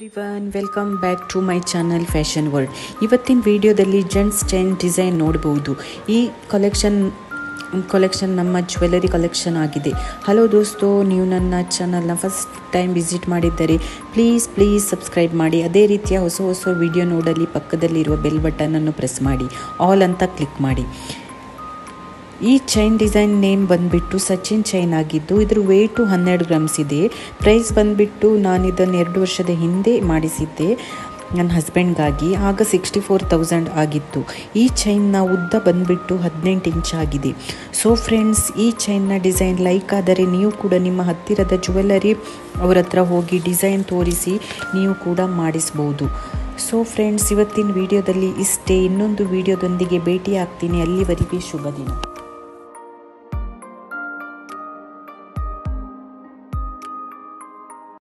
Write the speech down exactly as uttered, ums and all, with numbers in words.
Everyone welcome back to my channel fashion world. ಇವತ್ತಿನ ವಿಡಿಯೋದಲ್ಲಿ gents chain design ನೋಡಬಹುದು. ಈ ಕಲೆಕ್ಷನ್ ಕಲೆಕ್ಷನ್ ನಮ್ಮ ಜ್ಯುವೆಲರಿ ಕಲೆಕ್ಷನ್ ಆಗಿದೆ. ಹಲೋ ದೋಸ್ತೋ, ನೀವು ನನ್ನ ಚಾನಲ್ನ ಫಸ್ಟ್ ಟೈಮ್ ವಿಸಿಟ್ ಮಾಡಿದ್ದರೆ ಪ್ಲೀಸ್ ಪ್ಲೀಸ್ ಸಬ್ಸ್ಕ್ರೈಬ್ ಮಾಡಿ. ಅದೇ ರೀತಿಯ ಹೊಸ ಹೊಸ ವಿಡಿಯೋ ನೋಡಲಿ ಪಕ್ಕದಲ್ಲಿರುವ ಬೆಲ್ ಬಟನನ್ನು ಪ್ರೆಸ್ ಮಾಡಿ, ಆಲ್ ಅಂತ ಕ್ಲಿಕ್ ಮಾಡಿ. ಈ ಚೈನ್ ಡಿಸೈನ್ ನೇಮ್ ಬಂದುಬಿಟ್ಟು ಸಚಿನ್ ಚೈನ್ ಆಗಿದ್ದು ಇದರ ವೇಟು ಹನ್ನೆರಡು ಗ್ರಾಮ್ಸ್ ಇದೆ. ಪ್ರೈಸ್ ಬಂದುಬಿಟ್ಟು ನಾನು ಇದನ್ನು ಎರಡು ವರ್ಷದ ಹಿಂದೆ ಮಾಡಿಸಿದ್ದೆ ನನ್ನ ಹಸ್ಬೆಂಡ್ಗಾಗಿ. ಆಗ ಸಿಕ್ಸ್ಟಿ ಫೋರ್ ತೌಸಂಡ್ ಆಗಿತ್ತು. ಈ ಚೈನ್ನ ಉದ್ದ ಬಂದುಬಿಟ್ಟು ಹದಿನೆಂಟು ಇಂಚ್ ಆಗಿದೆ. ಸೊ ಫ್ರೆಂಡ್ಸ್, ಈ ಚೈನ್ನ ಡಿಸೈನ್ ಲೈಕ್ ಆದರೆ ನೀವು ಕೂಡ ನಿಮ್ಮ ಹತ್ತಿರದ ಜ್ಯುವೆಲರಿ ಅವರ ಹತ್ರ ಹೋಗಿ ಡಿಸೈನ್ ತೋರಿಸಿ ನೀವು ಕೂಡ ಮಾಡಿಸ್ಬೋದು. ಸೊ ಫ್ರೆಂಡ್ಸ್, ಇವತ್ತಿನ ವಿಡಿಯೋದಲ್ಲಿ ಇಷ್ಟೇ. ಇನ್ನೊಂದು ವಿಡಿಯೋದೊಂದಿಗೆ ಭೇಟಿ ಆಗ್ತೀನಿ. ಅಲ್ಲಿವರೆಗೆ ಶುಭ ದಿನ.